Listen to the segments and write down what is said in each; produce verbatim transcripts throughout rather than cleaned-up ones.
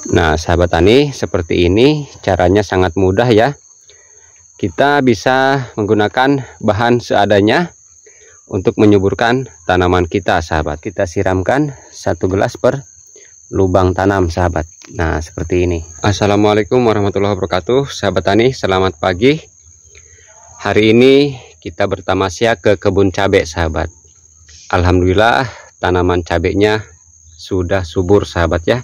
Nah sahabat tani, seperti ini caranya sangat mudah ya. Kita bisa menggunakan bahan seadanya untuk menyuburkan tanaman kita sahabat. Kita siramkan satu gelas per lubang tanam sahabat. Nah seperti ini. Assalamualaikum warahmatullahi wabarakatuh. Sahabat tani, selamat pagi. Hari ini kita bertamasya ke kebun cabai sahabat. Alhamdulillah tanaman cabainya sudah subur sahabat ya.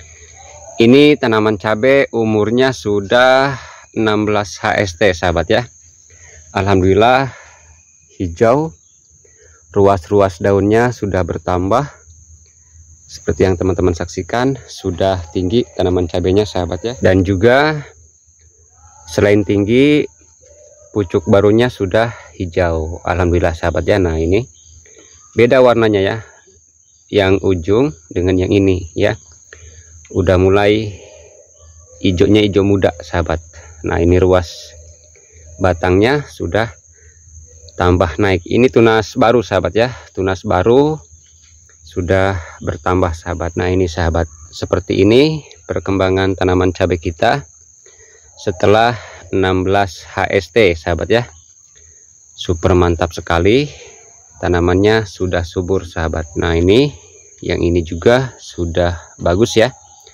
Ini tanaman cabai umurnya sudah enam belas H S T sahabat ya. Alhamdulillah hijau, ruas-ruas daunnya sudah bertambah. Seperti yang teman-teman saksikan, sudah tinggi tanaman cabainya sahabat ya. Dan juga selain tinggi, pucuk barunya sudah hijau. Alhamdulillah sahabat ya. Nah ini beda warnanya ya, yang ujung dengan yang ini ya. Udah mulai hijaunya hijau muda sahabat. Nah ini ruas batangnya sudah tambah naik. Ini tunas baru sahabat ya, tunas baru sudah bertambah sahabat. Nah ini sahabat, seperti ini perkembangan tanaman cabai kita setelah enam belas H S T sahabat ya. Super mantap sekali, tanamannya sudah subur sahabat. Nah ini yang ini juga sudah bagus ya,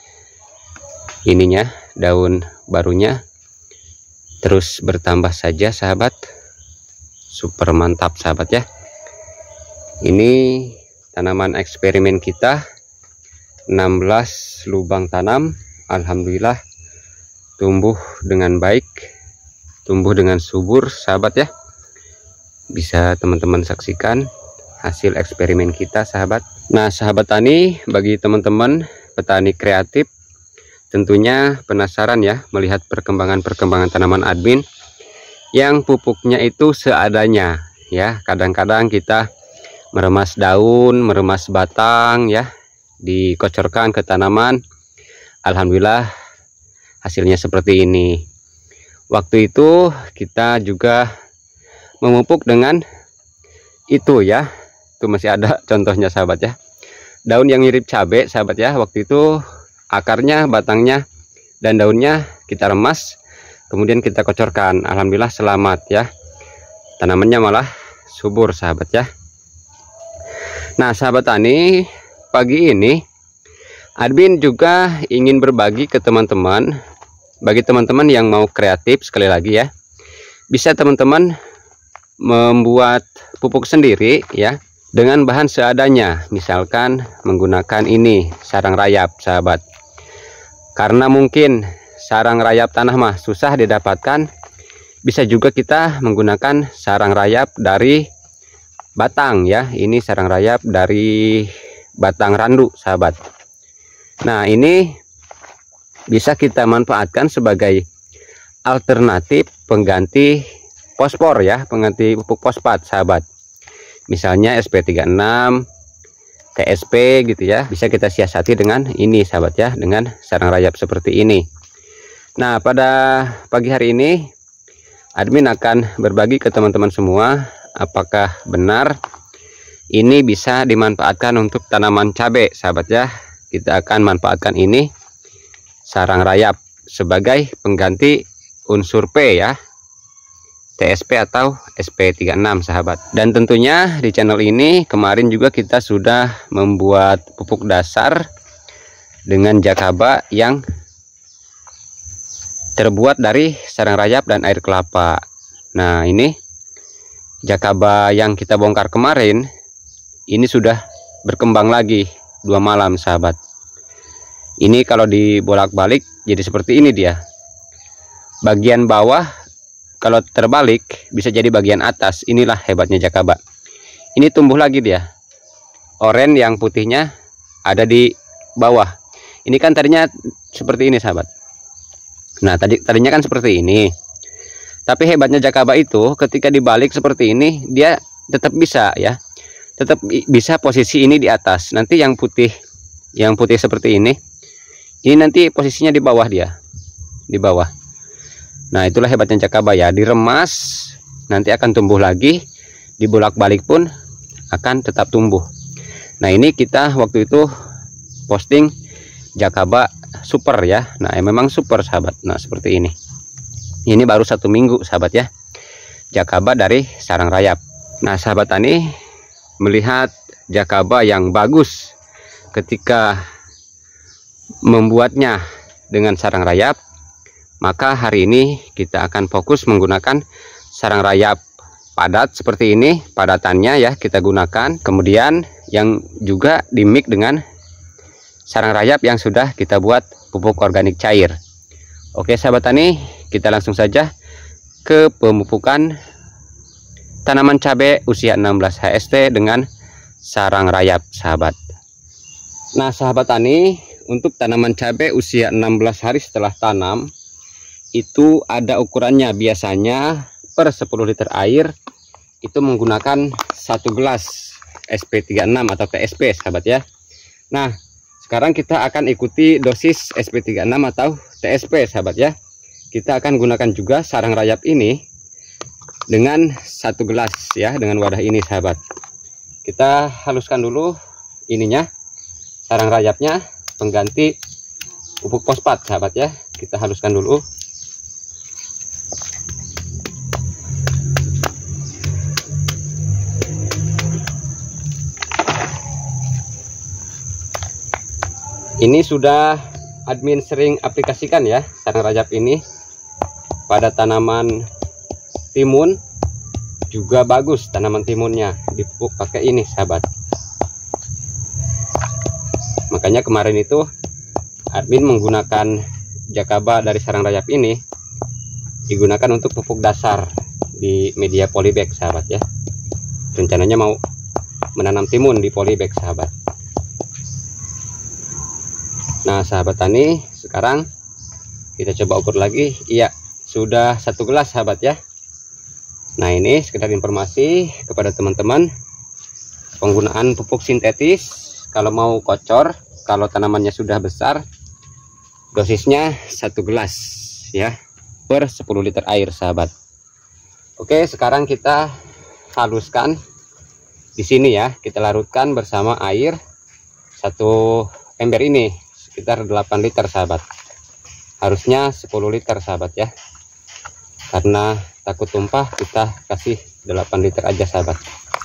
ininya daun barunya terus bertambah saja sahabat. Super mantap sahabat ya. Ini tanaman eksperimen kita, enam belas lubang tanam. Alhamdulillah tumbuh dengan baik, tumbuh dengan subur sahabat ya. Bisa teman-teman saksikan hasil eksperimen kita sahabat. Nah sahabat tani, bagi teman-teman petani kreatif tentunya penasaran ya melihat perkembangan-perkembangan tanaman admin yang pupuknya itu seadanya ya. Kadang-kadang kita meremas daun, meremas batang ya, dikocorkan ke tanaman. Alhamdulillah hasilnya seperti ini. Waktu itu kita juga memupuk dengan itu ya. Itu masih ada contohnya sahabat ya. Daun yang mirip cabai sahabat ya. Waktu itu akarnya, batangnya, dan daunnya kita remas, kemudian kita kocorkan. Alhamdulillah selamat ya, tanamannya malah subur sahabat ya. Nah sahabat tani, pagi ini admin juga ingin berbagi ke teman-teman. Bagi teman-teman yang mau kreatif, sekali lagi ya, bisa teman-teman membuat pupuk sendiri ya, dengan bahan seadanya. Misalkan menggunakan ini sarang rayap sahabat. Karena mungkin sarang rayap tanah mah susah didapatkan, bisa juga kita menggunakan sarang rayap dari batang ya. Ini sarang rayap dari batang randu sahabat. Nah ini bisa kita manfaatkan sebagai alternatif pengganti fosfor ya, pengganti pupuk fosfat sahabat. Misalnya S P tiga puluh enam, T S P gitu ya, bisa kita siasati dengan ini sahabat ya, dengan sarang rayap seperti ini. Nah pada pagi hari ini admin akan berbagi ke teman-teman semua, apakah benar ini bisa dimanfaatkan untuk tanaman cabai sahabat ya. Kita akan manfaatkan ini sarang rayap sebagai pengganti unsur P ya, T S P atau S P tiga puluh enam sahabat. Dan tentunya di channel ini kemarin juga kita sudah membuat pupuk dasar dengan jakaba yang terbuat dari sarang rayap dan air kelapa. Nah ini jakaba yang kita bongkar kemarin, ini sudah berkembang lagi dua malam sahabat. Ini kalau dibolak-balik jadi seperti ini dia. Bagian bawah kalau terbalik bisa jadi bagian atas. Inilah hebatnya jakaba. Ini tumbuh lagi dia. Oranye yang putihnya ada di bawah. Ini kan tadinya seperti ini sahabat. Nah tadi tadinya kan seperti ini. Tapi hebatnya jakaba itu ketika dibalik seperti ini dia tetap bisa ya. Tetap bisa posisi ini di atas. Nanti yang putih, yang putih seperti ini, ini nanti posisinya di bawah dia. Di bawah. Nah itulah hebatnya jakaba ya, diremas nanti akan tumbuh lagi, dibolak-balik pun akan tetap tumbuh. Nah ini kita waktu itu posting jakaba super ya. Nah memang super sahabat. Nah seperti ini. Ini baru satu minggu sahabat ya, jakaba dari sarang rayap. Nah sahabat tani melihat jakaba yang bagus ketika membuatnya dengan sarang rayap, maka hari ini kita akan fokus menggunakan sarang rayap padat seperti ini. Padatannya ya kita gunakan, kemudian yang juga dimix dengan sarang rayap yang sudah kita buat pupuk organik cair. Oke sahabat tani, kita langsung saja ke pemupukan tanaman cabai usia enam belas H S T dengan sarang rayap sahabat. Nah sahabat tani, untuk tanaman cabai usia enam belas hari setelah tanam itu ada ukurannya. Biasanya per sepuluh liter air itu menggunakan satu gelas S P tiga puluh enam atau T S P sahabat ya. Nah sekarang kita akan ikuti dosis S P tiga puluh enam atau T S P sahabat ya. Kita akan gunakan juga sarang rayap ini dengan satu gelas ya, dengan wadah ini sahabat. Kita haluskan dulu ininya, sarang rayapnya, pengganti pupuk fosfat sahabat ya. Kita haluskan dulu. Ini sudah admin sering aplikasikan ya sarang rayap ini pada tanaman timun, juga bagus tanaman timunnya dipupuk pakai ini sahabat. Makanya kemarin itu admin menggunakan jakaba dari sarang rayap ini digunakan untuk pupuk dasar di media polybag sahabat ya. Rencananya mau menanam timun di polybag sahabat. Nah sahabat tani, sekarang kita coba ukur lagi. Iya, sudah satu gelas sahabat ya. Nah ini sekedar informasi kepada teman-teman, penggunaan pupuk sintetis kalau mau kocor, kalau tanamannya sudah besar, dosisnya satu gelas ya per sepuluh liter air sahabat. Oke, sekarang kita haluskan di sini ya. Kita larutkan bersama air satu ember ini sekitar delapan liter sahabat. Harusnya sepuluh liter sahabat ya. Karena takut tumpah kita kasih delapan liter aja sahabat.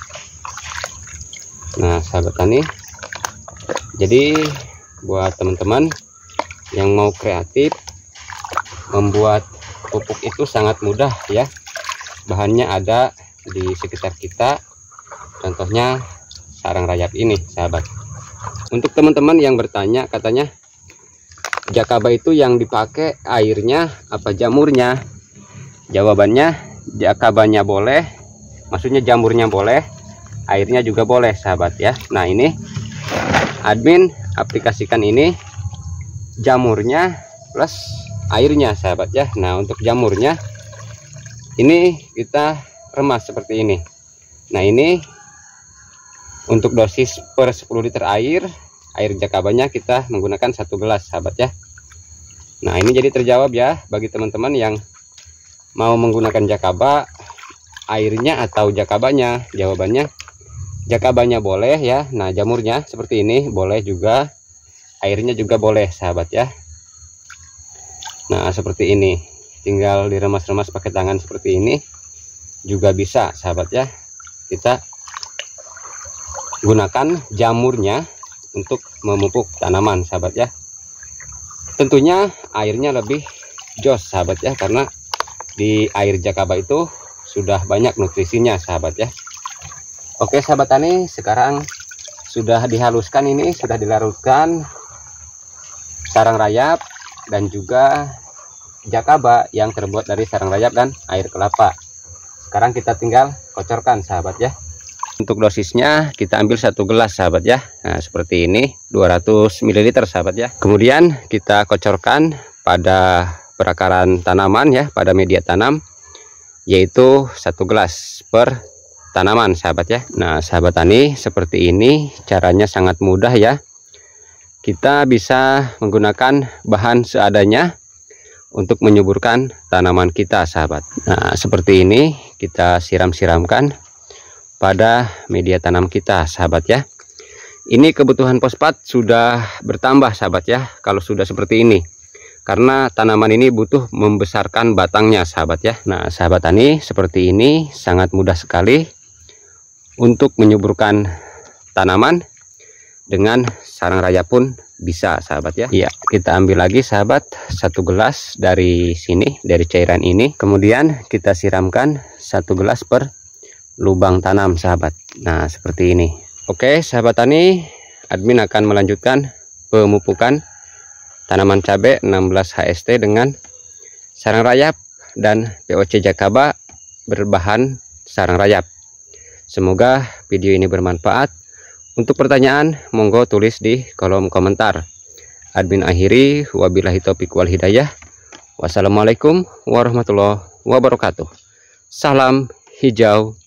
Nah sahabat tani, jadi buat teman-teman yang mau kreatif membuat pupuk itu sangat mudah ya. Bahannya ada di sekitar kita, contohnya sarang rayap ini sahabat. Untuk teman-teman yang bertanya, katanya jakaba itu yang dipakai airnya apa jamurnya? Jawabannya jakabanya boleh, maksudnya jamurnya boleh, airnya juga boleh sahabat ya. Nah ini admin aplikasikan ini jamurnya plus airnya sahabat ya. Nah untuk jamurnya ini kita remas seperti ini. Nah ini untuk dosis per sepuluh liter air, air jakabanya kita menggunakan satu gelas sahabat ya. Nah ini jadi terjawab ya bagi teman-teman yang mau menggunakan jakaba, airnya atau jakabanya. Jawabannya jakabanya boleh ya. Nah jamurnya seperti ini boleh juga, airnya juga boleh sahabat ya. Nah seperti ini, tinggal diremas-remas pakai tangan seperti ini juga bisa sahabat ya. Kita gunakan jamurnya untuk memupuk tanaman sahabat ya. Tentunya airnya lebih jos sahabat ya, karena di air jakaba itu sudah banyak nutrisinya sahabat ya. Oke sahabat tani, sekarang sudah dihaluskan, ini sudah dilarutkan sarang rayap dan juga jakaba yang terbuat dari sarang rayap dan air kelapa. Sekarang kita tinggal kocorkan sahabat ya. Untuk dosisnya kita ambil satu gelas sahabat ya. Nah seperti ini dua ratus mililiter sahabat ya. Kemudian kita kocorkan pada perakaran tanaman ya, pada media tanam, yaitu satu gelas per tanaman sahabat ya. Nah sahabat tani, seperti ini caranya sangat mudah ya. Kita bisa menggunakan bahan seadanya untuk menyuburkan tanaman kita sahabat. Nah seperti ini kita siram-siramkan pada media tanam kita sahabat ya. Ini kebutuhan fosfat sudah bertambah sahabat ya, kalau sudah seperti ini. Karena tanaman ini butuh membesarkan batangnya sahabat ya. Nah sahabat tani, seperti ini sangat mudah sekali untuk menyuburkan tanaman. Dengan sarang raya pun bisa sahabat ya. Iya, kita ambil lagi sahabat satu gelas dari sini, dari cairan ini. Kemudian kita siramkan satu gelas per lubang tanam sahabat. Nah seperti ini. Oke sahabat tani, admin akan melanjutkan pemupukan tanaman cabai enam belas H S T dengan sarang rayap dan P O C Jakaba berbahan sarang rayap. Semoga video ini bermanfaat. Untuk pertanyaan monggo tulis di kolom komentar. Admin akhiri, wabillahi taufiq wal hidayah. Wassalamualaikum warahmatullahi wabarakatuh. Salam hijau